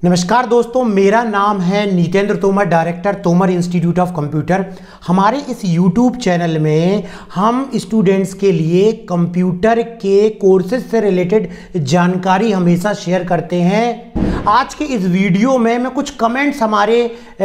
नमस्कार दोस्तों, मेरा नाम है Nitendra Tomar, director Tomar institute of computer. हमारे इस YouTube चैनल में हम स्टूडेंट्स के लिए कंप्यूटर के कोर्सेज से रिलेटेड जानकारी हमेशा शेयर करते हैं। आज के इस वीडियो में मैं कुछ कमेंट्स हमारे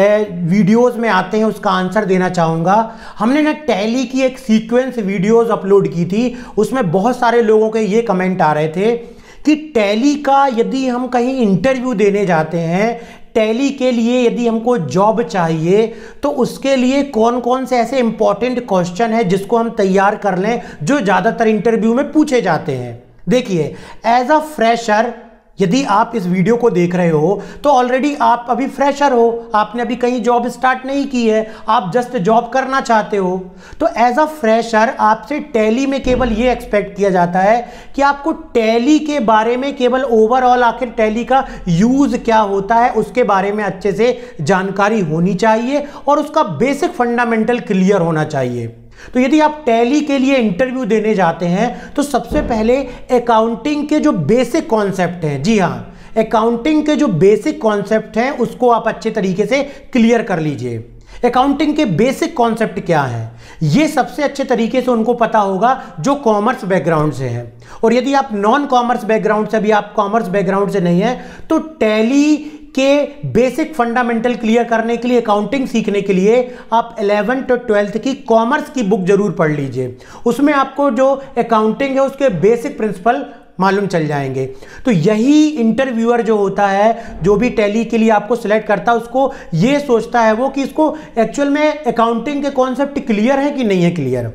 वीडियोस में आते हैं उसका आंसर देना चाहूँगा। हमने ना टैली की एक सीक्वेंस वीडियोस अपलोड की थी, उसमें बहुत सारे लोगों के ये कमेंट आ रहे थे कि टैली का यदि हम कहीं इंटरव्यू देने जाते हैं, टैली के लिए यदि हमको जॉब चाहिए तो उसके लिए कौन कौन से ऐसे इंपॉर्टेंट क्वेश्चन है जिसको हम तैयार कर लें जो ज़्यादातर इंटरव्यू में पूछे जाते हैं। देखिए, एज अ फ्रेशर यदि आप इस वीडियो को देख रहे हो तो ऑलरेडी आप अभी फ्रेशर हो, आपने अभी कहीं जॉब स्टार्ट नहीं की है, आप जस्ट जॉब करना चाहते हो। तो एज अ फ्रेशर आपसे टैली में केवल ये एक्सपेक्ट किया जाता है कि आपको टैली के बारे में केवल ओवरऑल आखिर टैली का यूज़ क्या होता है उसके बारे में अच्छे से जानकारी होनी चाहिए और उसका बेसिक फंडामेंटल क्लियर होना चाहिए। तो यदि आप टैली के लिए इंटरव्यू देने जाते हैं तो सबसे पहले अकाउंटिंग के जो बेसिक कॉन्सेप्ट हैं, जी हाँ, अकाउंटिंग के जो बेसिक कॉन्सेप्ट हैं उसको आप अच्छे तरीके से क्लियर कर लीजिए। अकाउंटिंग के बेसिक कॉन्सेप्ट क्या है ये सबसे अच्छे तरीके से उनको पता होगा जो कॉमर्स बैकग्राउंड से हैं। और यदि आप नॉन कॉमर्स बैकग्राउंड से, अभी आप कॉमर्स बैकग्राउंड से नहीं है, तो टैली के बेसिक फंडामेंटल क्लियर करने के लिए, अकाउंटिंग सीखने के लिए आप 11th और 12th की कॉमर्स की बुक जरूर पढ़ लीजिए। उसमें आपको जो अकाउंटिंग है उसके बेसिक प्रिंसिपल मालूम चल जाएंगे। तो यही इंटरव्यूअर जो होता है, जो भी टैली के लिए आपको सिलेक्ट करता है, उसको ये सोचता है वो कि इसको एक्चुअल में अकाउंटिंग के कॉन्सेप्ट क्लियर है कि नहीं है क्लियर।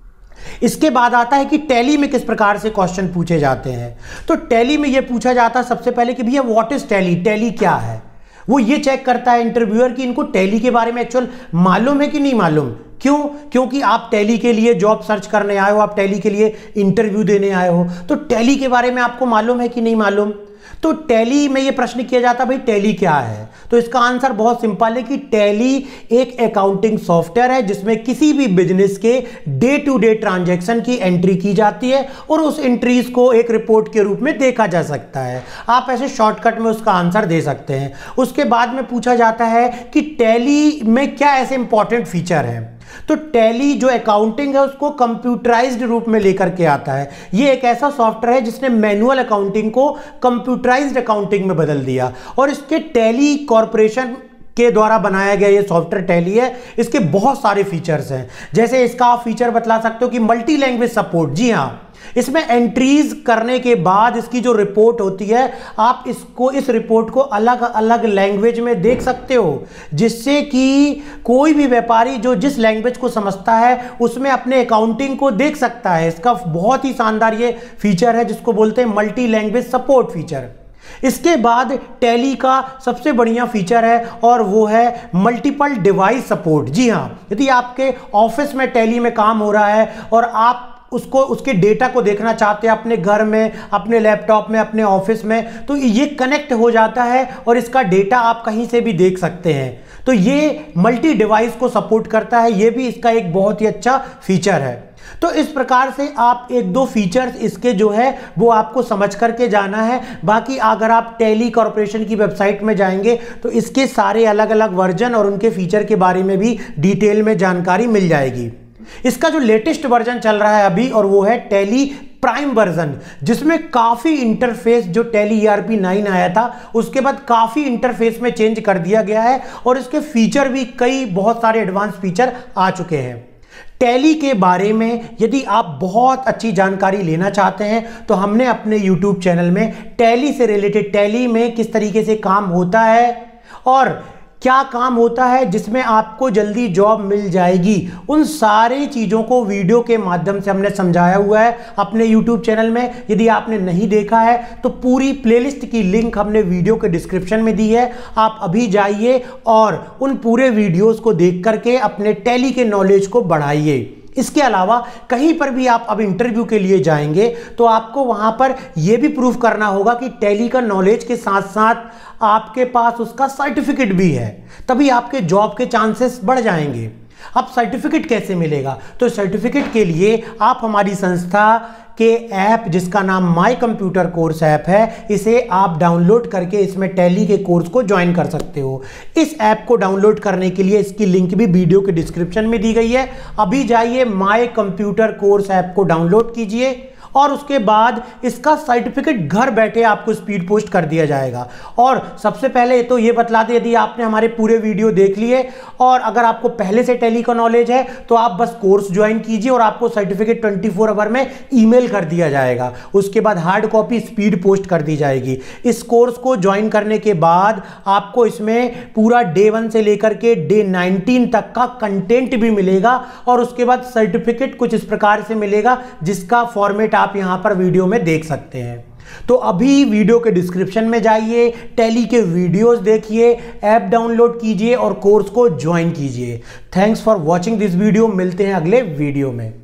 इसके बाद आता है कि टैली में किस प्रकार से क्वेश्चन पूछे जाते हैं। तो टैली में यह पूछा जाता है सबसे पहले कि भैया व्हाट इज टैली, टैली क्या है। वो ये चेक करता है इंटरव्यूअर कि इनको टैली के बारे में एक्चुअल मालूम है कि नहीं मालूम। क्यों? क्योंकि आप टैली के लिए जॉब सर्च करने आए हो, आप टैली के लिए इंटरव्यू देने आए हो, तो टैली के बारे में आपको मालूम है कि नहीं मालूम। तो टैली में ये प्रश्न किया जाता है भाई टैली क्या है। तो इसका आंसर बहुत सिंपल है कि टैली एक अकाउंटिंग सॉफ्टवेयर है जिसमें किसी भी बिजनेस के डे टू डे ट्रांजैक्शन की एंट्री की जाती है और उस एंट्रीज को एक रिपोर्ट के रूप में देखा जा सकता है। आप ऐसे शॉर्टकट में उसका आंसर दे सकते हैं। उसके बाद में पूछा जाता है कि टैली में क्या ऐसे इंपॉर्टेंट फीचर हैं। तो टैली जो अकाउंटिंग है उसको कंप्यूटराइज्ड रूप में लेकर के आता है। ये एक ऐसा सॉफ्टवेयर है जिसने मैनुअल अकाउंटिंग को कंप्यूटराइज्ड अकाउंटिंग में बदल दिया और इसके टैली कॉर्पोरेशन के द्वारा बनाया गया ये सॉफ्टवेयर टैली है। इसके बहुत सारे फीचर्स हैं, जैसे इसका आप फीचर बतला सकते हो कि मल्टी लैंग्वेज सपोर्ट। जी हाँ, इसमें एंट्रीज करने के बाद इसकी जो रिपोर्ट होती है, आप इस रिपोर्ट को अलग अलग लैंग्वेज में देख सकते हो, जिससे कि कोई भी व्यापारी जो जिस लैंग्वेज को समझता है उसमें अपने अकाउंटिंग को देख सकता है। इसका बहुत ही शानदार ये फीचर है जिसको बोलते हैं मल्टी लैंग्वेज सपोर्ट फीचर। इसके बाद टैली का सबसे बढ़िया फीचर है और वो है मल्टीपल डिवाइस सपोर्ट। जी हाँ, यदि आपके ऑफिस में टैली में काम हो रहा है और आप उसके डेटा को देखना चाहते हैं अपने घर में, अपने लैपटॉप में, अपने ऑफिस में, तो ये कनेक्ट हो जाता है और इसका डेटा आप कहीं से भी देख सकते हैं। तो ये मल्टी डिवाइस को सपोर्ट करता है, ये भी इसका एक बहुत ही अच्छा फीचर है। तो इस प्रकार से आप एक दो फीचर्स इसके जो है वो आपको समझ करके जाना है। बाकी अगर आप टैली कॉर्पोरेशन की वेबसाइट में जाएंगे तो इसके सारे अलग अलग वर्जन और उनके फीचर के बारे में भी डिटेल में जानकारी मिल जाएगी। इसका जो लेटेस्ट वर्जन चल रहा है अभी, और वो है टैली प्राइम वर्जन, जिसमें काफ़ी इंटरफेस, जो टैली ERP 9 आया था उसके बाद काफ़ी इंटरफेस में चेंज कर दिया गया है और इसके फीचर भी बहुत सारे एडवांस फीचर आ चुके हैं। टैली के बारे में यदि आप बहुत अच्छी जानकारी लेना चाहते हैं तो हमने अपने YouTube चैनल में टैली से रिलेटेड, टैली में किस तरीके से काम होता है और क्या काम होता है जिसमें आपको जल्दी जॉब मिल जाएगी, उन सारी चीज़ों को वीडियो के माध्यम से हमने समझाया हुआ है अपने YouTube चैनल में। यदि आपने नहीं देखा है तो पूरी प्लेलिस्ट की लिंक हमने वीडियो के डिस्क्रिप्शन में दी है, आप अभी जाइए और उन पूरे वीडियोस को देख करके अपने टैली के नॉलेज को बढ़ाइए। इसके अलावा कहीं पर भी आप अब इंटरव्यू के लिए जाएंगे तो आपको वहां पर यह भी प्रूफ करना होगा कि टैली का नॉलेज के साथ साथ आपके पास उसका सर्टिफिकेट भी है, तभी आपके जॉब के चांसेस बढ़ जाएंगे। अब सर्टिफिकेट कैसे मिलेगा? तो सर्टिफिकेट के लिए आप हमारी संस्था के ऐप जिसका नाम माय कंप्यूटर कोर्स ऐप है, इसे आप डाउनलोड करके इसमें टैली के कोर्स को ज्वाइन कर सकते हो। इस ऐप को डाउनलोड करने के लिए इसकी लिंक भी वीडियो के डिस्क्रिप्शन में दी गई है। अभी जाइए माय कंप्यूटर कोर्स ऐप को डाउनलोड कीजिए और उसके बाद इसका सर्टिफिकेट घर बैठे आपको स्पीड पोस्ट कर दिया जाएगा। और सबसे पहले तो ये बतला दे, यदि आपने हमारे पूरे वीडियो देख लिए और अगर आपको पहले से टैली का नॉलेज है तो आप बस कोर्स ज्वाइन कीजिए और आपको सर्टिफिकेट 24 आवर में ईमेल कर दिया जाएगा। उसके बाद हार्ड कॉपी स्पीड पोस्ट कर दी जाएगी। इस कोर्स को ज्वाइन करने के बाद आपको इसमें पूरा डे 1 से लेकर के डे 19 तक का कंटेंट भी मिलेगा और उसके बाद सर्टिफिकेट कुछ इस प्रकार से मिलेगा जिसका फॉर्मेट आप यहां पर वीडियो में देख सकते हैं। तो अभी वीडियो के डिस्क्रिप्शन में जाइए, टैली के वीडियोस देखिए, ऐप डाउनलोड कीजिए और कोर्स को ज्वाइन कीजिए। Thanks for watching this video. मिलते हैं अगले वीडियो में।